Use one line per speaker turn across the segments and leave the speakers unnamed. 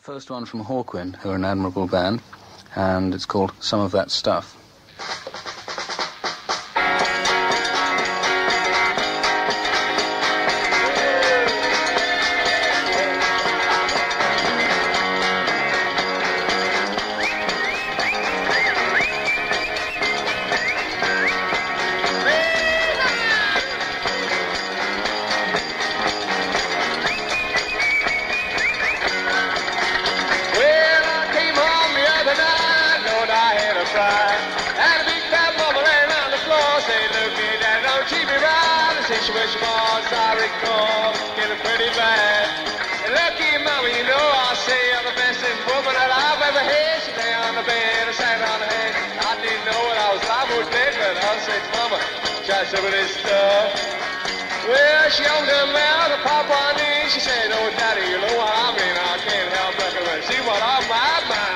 First one from Hawkwind, who are an admirable band, and it's called Some of That Stuff.
Situation was, I recall, getting pretty bad. And lucky mama, you know I say I'm the best woman that I've ever had. She lay on the bed and sat on the head. I didn't know what I was liable to take, but I said, Mama, try some of this stuff. Well, she opened her mouth and popped on in. She said, oh, Daddy, you know what I mean. I can't help but see what on my mind.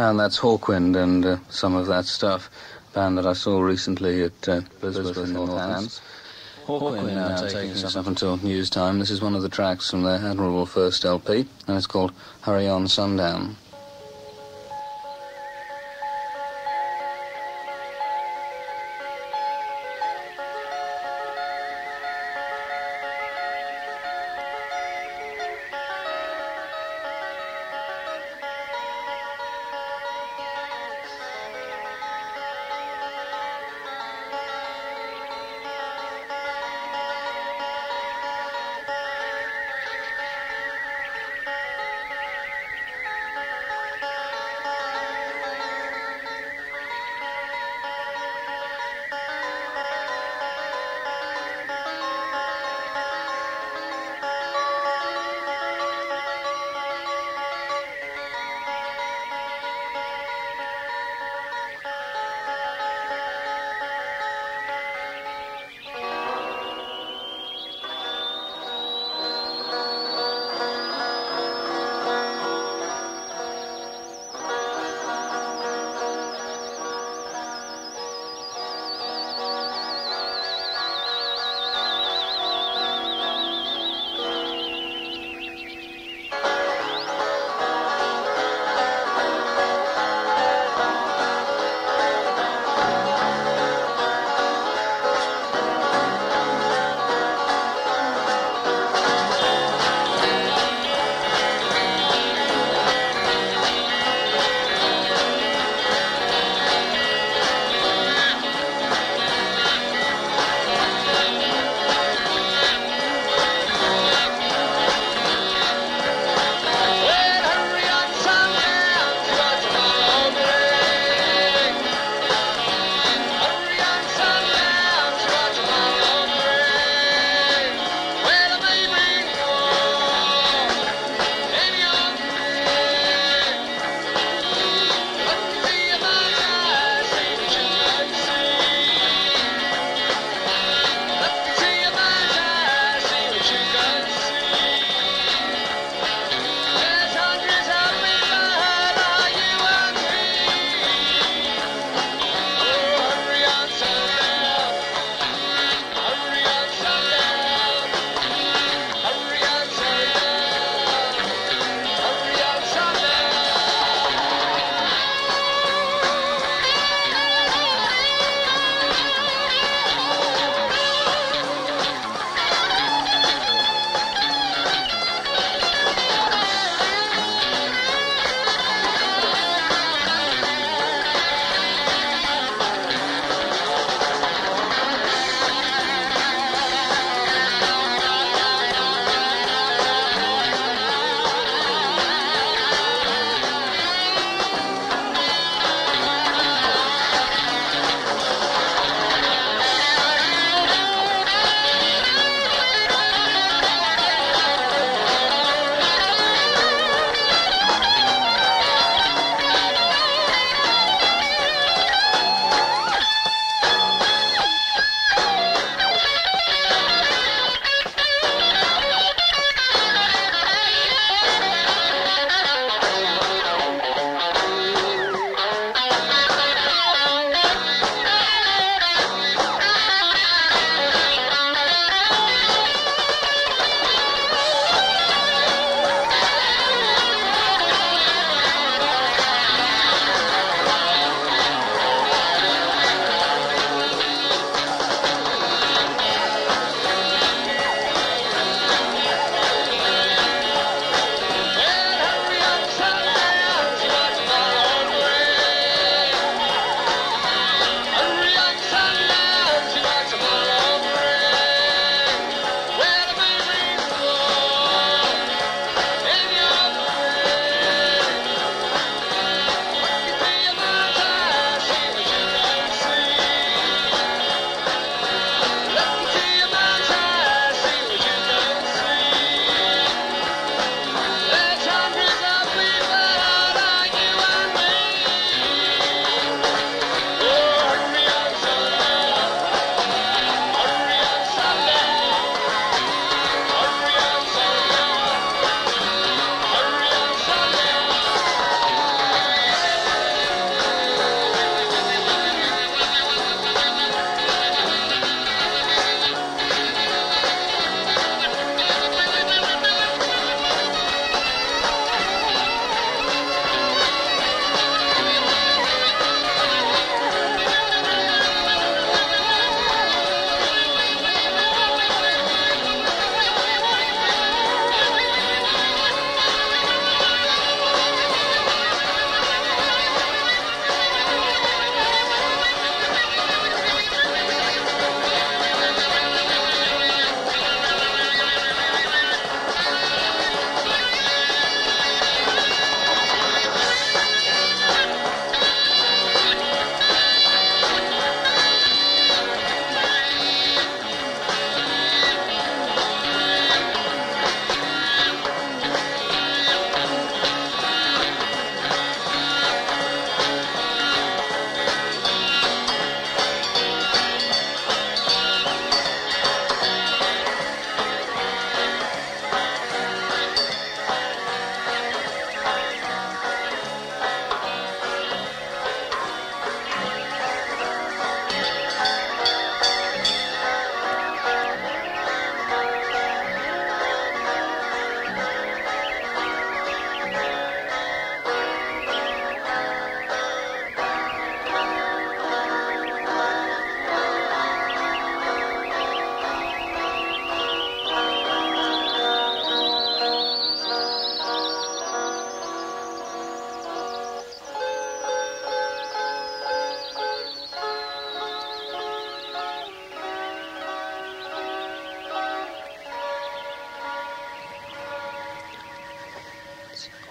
And that's Hawkwind and Some of That Stuff, band that I saw recently at Elizabeth in Northants. Hawkwind now taking us up until news time. This is one of the tracks from their admirable first LP, and it's called Hurry On Sundown.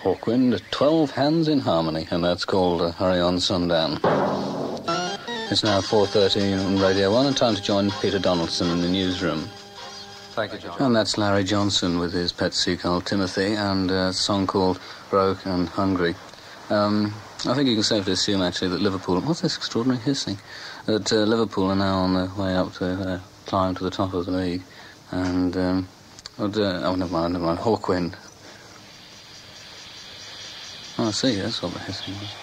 Hawkwind, 12 Hands in Harmony, and that's called Hurry On Sundown. It's now 4:30 on Radio 1 and time to join Peter Donaldson in the newsroom.
Thank you, John.
And that's Larry Johnson with his pet seagull Timothy and a song called Broke and Hungry. I think you can safely assume actually that Liverpool... What's this extraordinary hissing? That Liverpool are now on their way up to climb to the top of the league. And... never mind. Hawkwind. Oh, I see, that's what the hissing was.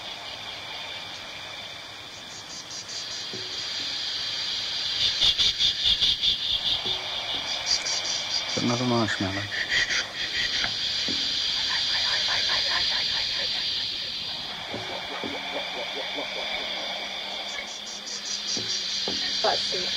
Another marshmallow.
Let's see.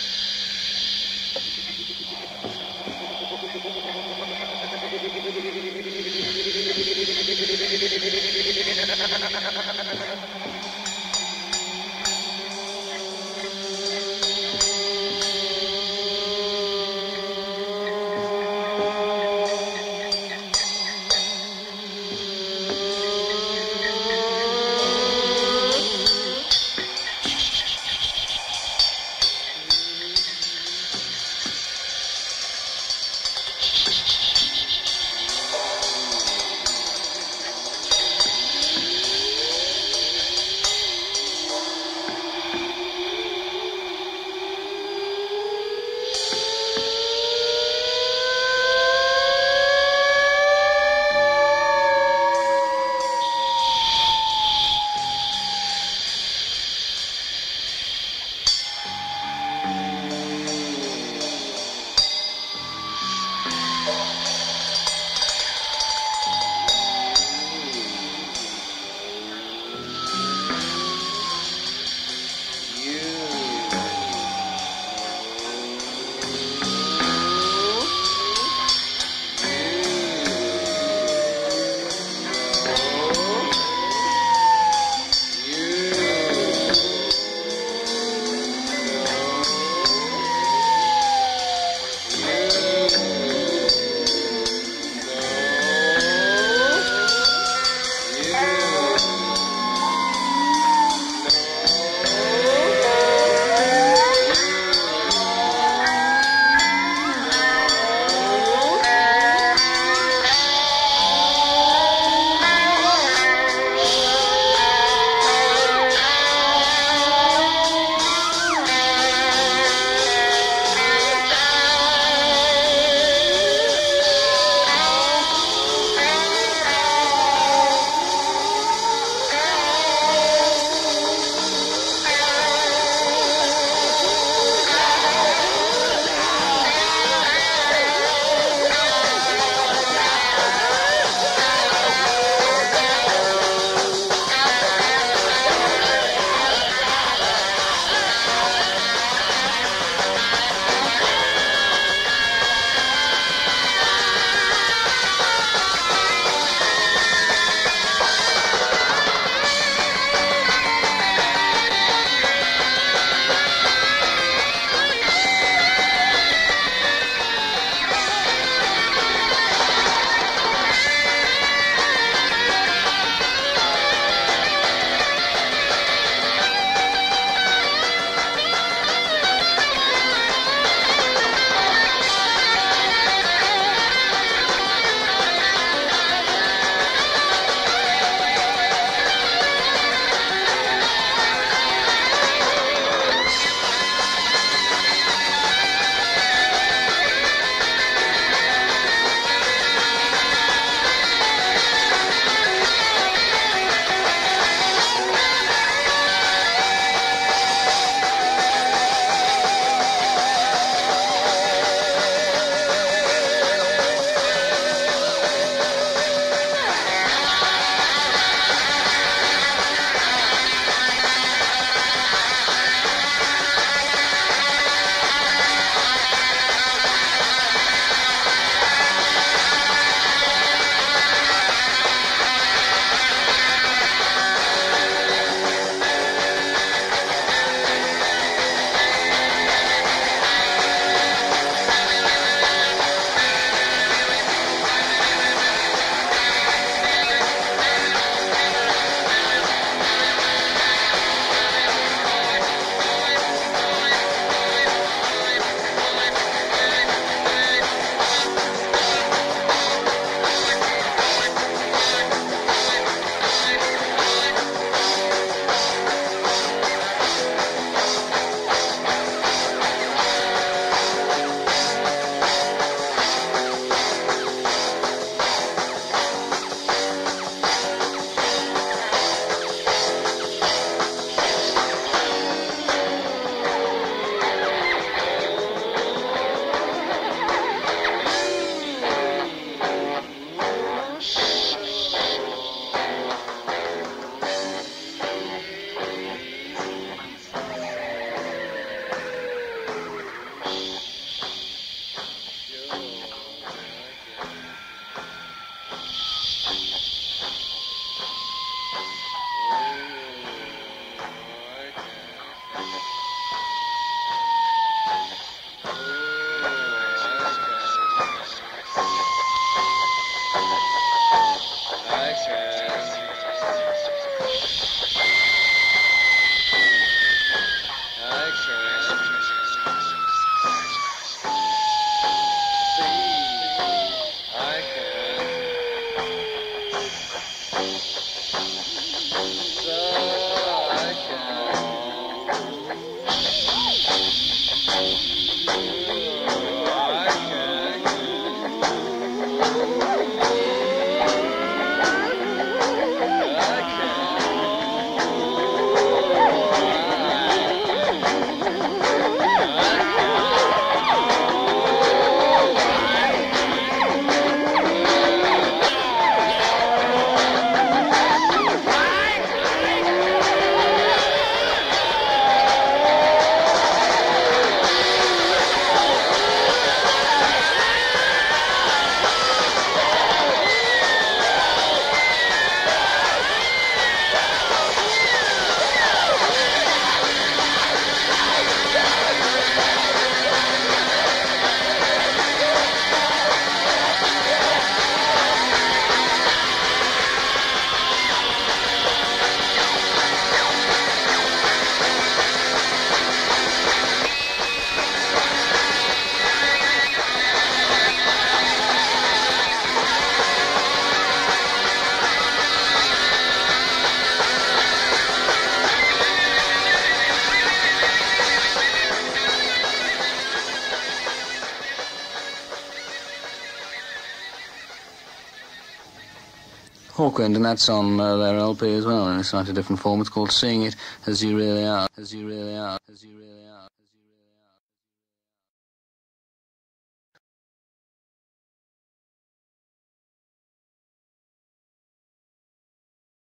Hawkwind, and that's on their LP as well, in a slightly different form. It's called Seeing It As You Really Are, As You Really Are, As You Really Are.